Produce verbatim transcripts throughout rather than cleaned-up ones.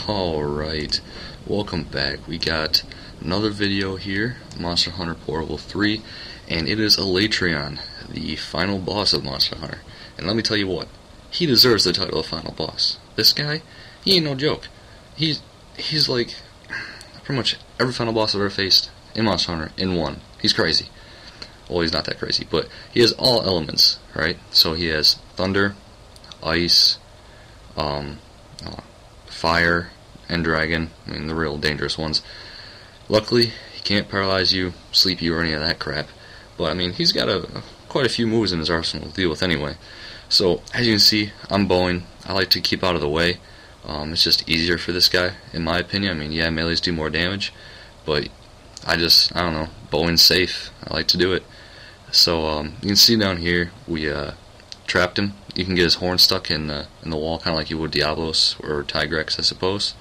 Alright, welcome back. We got another video here, Monster Hunter Portable three, and it is Alatreon, the final boss of Monster Hunter. And let me tell you what, he deserves the title of final boss. This guy, he ain't no joke. He's, he's like pretty much every final boss I've ever faced in Monster Hunter in one. He's crazy. Well, he's not that crazy, but he has all elements, right? So he has thunder, ice, um, uh, fire, and dragon. I mean, the real dangerous ones. Luckily, he can't paralyze you, sleep you, or any of that crap. But, I mean, he's got a, a quite a few moves in his arsenal to deal with anyway. So, as you can see, I'm bowing. I like to keep out of the way. Um, it's just easier for this guy, in my opinion. I mean, yeah, melees do more damage, but I just, I don't know, bowing's safe. I like to do it. So, um, you can see down here, we uh, trapped him. You can get his horn stuck in the, in the wall, kind of like you would Diablos or Tigrex, I suppose.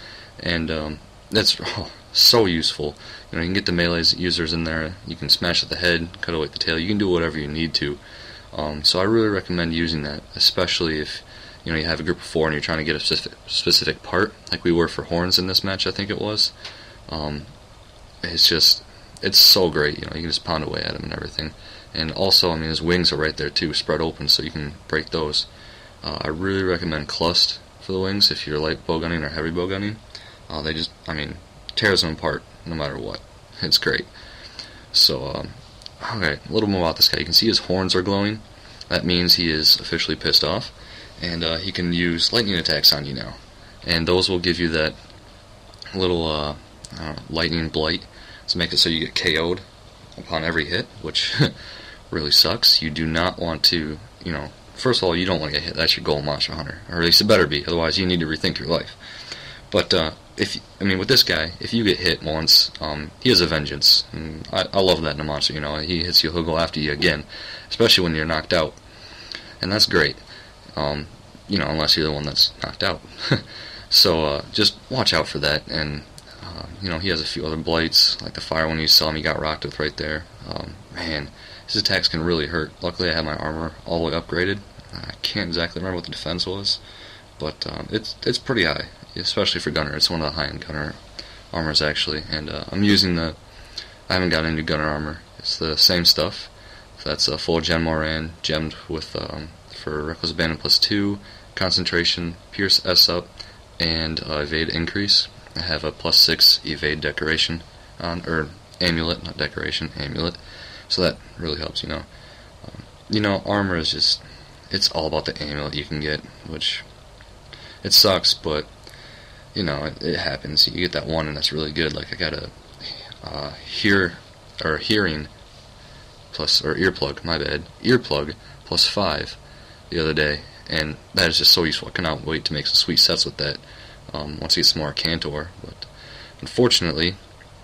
And um, that's oh, so useful. You know, you can get the melee users in there. You can smash at the head, cut away the tail. You can do whatever you need to. Um, so I really recommend using that, especially if you know you have a group of four and you're trying to get a specific specific part, like we were for horns in this match. I think it was. Um, it's just, it's so great. You know, you can just pound away at him and everything. And also, I mean, his wings are right there too, spread open, so you can break those. Uh, I really recommend clust for the wings if you're light bowgunning or heavy bowgunning. Uh, they just, I mean, tears them apart no matter what. It's great. So, um, okay, a little more about this guy. You can see his horns are glowing. That means he is officially pissed off, and uh, he can use lightning attacks on you now. And those will give you that little uh, I don't know, lightning blight to make it so you get K O'd upon every hit, which really sucks. You do not want to, you know, first of all, you don't want to get hit. That's your goal in Monster Hunter, or at least it better be. Otherwise, you need to rethink your life. But uh, if I mean, with this guy, if you get hit once, um, he has a vengeance. And I, I love that in a monster. You know, he hits you, he'll go after you again, especially when you're knocked out, and that's great. Um, you know, unless you're the one that's knocked out. So uh, just watch out for that. And uh, you know, he has a few other blights, like the fire one you saw him. He got rocked with right there. Um, man, his attacks can really hurt. Luckily, I have my armor all the way upgraded. I can't exactly remember what the defense was, but um, it's it's pretty high, especially for gunner. It's one of the high-end gunner armors actually, and uh, I'm using the. I haven't got any gunner armor. It's the same stuff. So that's a full gem Moran, gemmed with um, for reckless abandon plus two, concentration, pierce S up, and uh, evade increase. I have a plus six evade decoration on, or amulet, not decoration, amulet. So that really helps, you know. Um, you know, armor is just, it's all about the amulet you can get, which, it sucks, but, you know, it, it happens. You get that one and that's really good. Like, I got a uh, hear, or hearing, plus, or earplug, my bad, earplug, plus five the other day, and that is just so useful. I cannot wait to make some sweet sets with that, um, once I get some more Cantor. But, unfortunately,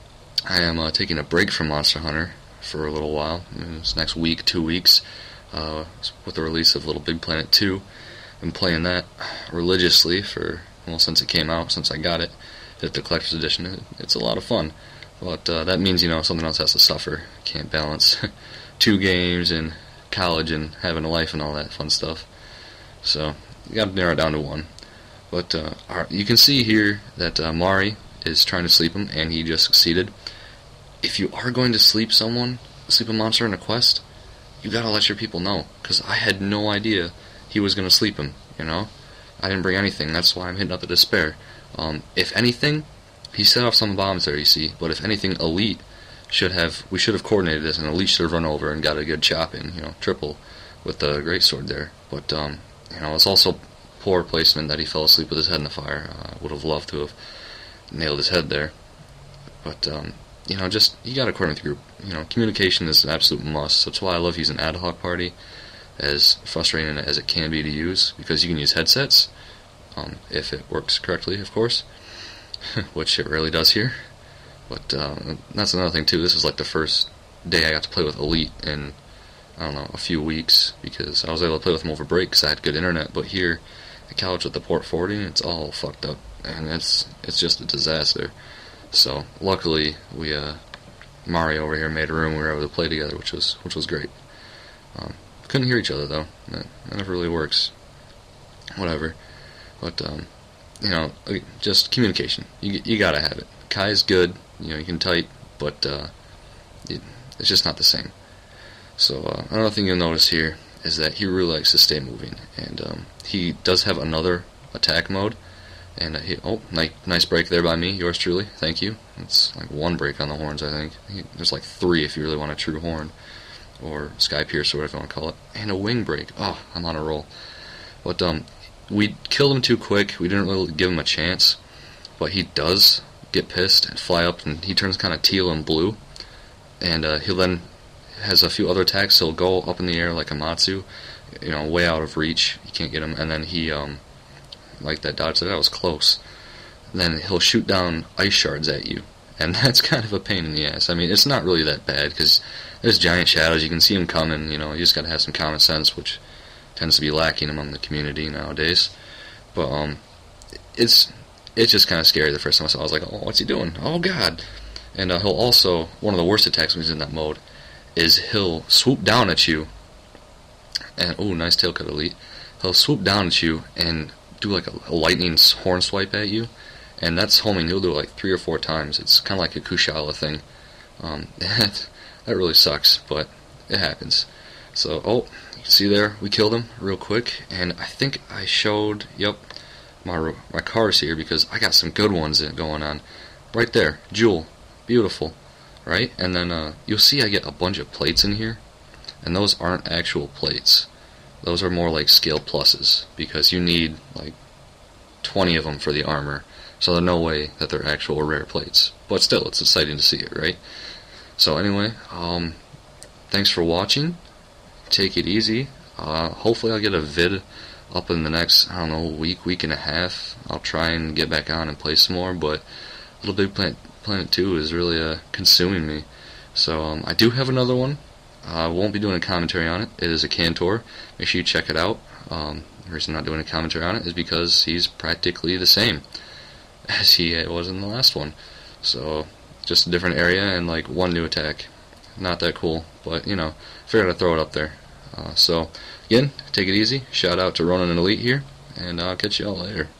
I am uh, taking a break from Monster Hunter for a little while. This next week, two weeks, uh, with the release of Little Big Planet two. Been playing that religiously for, well, since it came out, since I got it, hit the collector's edition. It, it's a lot of fun, but uh, that means, you know, something else has to suffer. Can't balance two games and college and having a life and all that fun stuff. So you got to narrow it down to one. But uh, you can see here that uh, Mari is trying to sleep him, and he just succeeded. If you are going to sleep someone, sleep a monster in a quest, you gotta let your people know, because I had no idea he was gonna sleep him, you know? I didn't bring anything, that's why I'm hitting up the despair. Um, if anything, he set off some bombs there, you see, but if anything, Elite should have, we should have coordinated this, and Elite should have run over and got a good chop in, you know, triple with the greatsword there. But, um, you know, it's also poor placement that he fell asleep with his head in the fire. I uh, would have loved to have nailed his head there. But, um, you know, just, you gotta coordinate the group. You know, communication is an absolute must. That's why I love using ad hoc party, as frustrating as it can be to use, because you can use headsets, um, if it works correctly, of course, which it rarely does here. But uh, that's another thing too. This is like the first day I got to play with Elite in, I don't know, a few weeks, because I was able to play with him over break because I had good internet. But here at college with the port forty, it's all fucked up, and it's it's just a disaster. So luckily we uh, Mario over here made a room we were able to play together, which was which was great. Um, couldn't hear each other though. That, that never really works. Whatever. But um, you know, just communication. You you gotta have it. Kai is good. You know, you can type, but uh, it, it's just not the same. So uh, another thing you'll notice here is that he really likes to stay moving, and um, he does have another attack mode. And uh, he, oh, nice, nice break there by me, yours truly. Thank you. It's like one break on the horns, I think. There's like three if you really want a true horn, or sky pierce, or whatever you want to call it. And a wing break. Oh, I'm on a roll. But um, we killed him too quick. We didn't really give him a chance. But he does get pissed and fly up, and he turns kind of teal and blue. And uh, he then has a few other attacks. So he'll go up in the air like a Matsu, you know, way out of reach. You can't get him. And then he um. like that dodge, that was close. Then he'll shoot down ice shards at you, and that's kind of a pain in the ass. I mean, it's not really that bad, because there's giant shadows, you can see them coming, you know, you just gotta have some common sense, which tends to be lacking among the community nowadays. But, um, it's, it's just kind of scary the first time I saw it. I was like, oh, what's he doing? Oh, God. And uh, he'll also, one of the worst attacks when he's in that mode, is he'll swoop down at you, and, oh, nice tail cut elite. He'll swoop down at you, and do like a, a lightning horn swipe at you, and that's homing. He'll do it like three or four times. It's kind of like a Kushala thing. Um, that, that really sucks, but it happens. So, oh, you can see there, we killed him real quick, and I think I showed, yep, my my cars here, because I got some good ones going on. Right there, Jewel, beautiful, right? And then uh, you'll see I get a bunch of plates in here, and those aren't actual plates. Those are more like scale pluses, because you need like twenty of them for the armor, so there's no way that they're actual rare plates. But still, it's exciting to see it, right? So anyway, um, thanks for watching. Take it easy. Uh, hopefully I'll get a vid up in the next, I don't know, week, week and a half. I'll try and get back on and play some more, but Little Big Planet, Planet two is really uh, consuming me. So um, I do have another one. I uh, won't be doing a commentary on it. It is a Cantor. Make sure you check it out. Um, the reason I'm not doing a commentary on it is because he's practically the same as he was in the last one. So, just a different area and like one new attack. Not that cool, but you know, figured I'd throw it up there. Uh, so, again, take it easy. Shout out to Ronan and Elite here, and I'll catch you all later.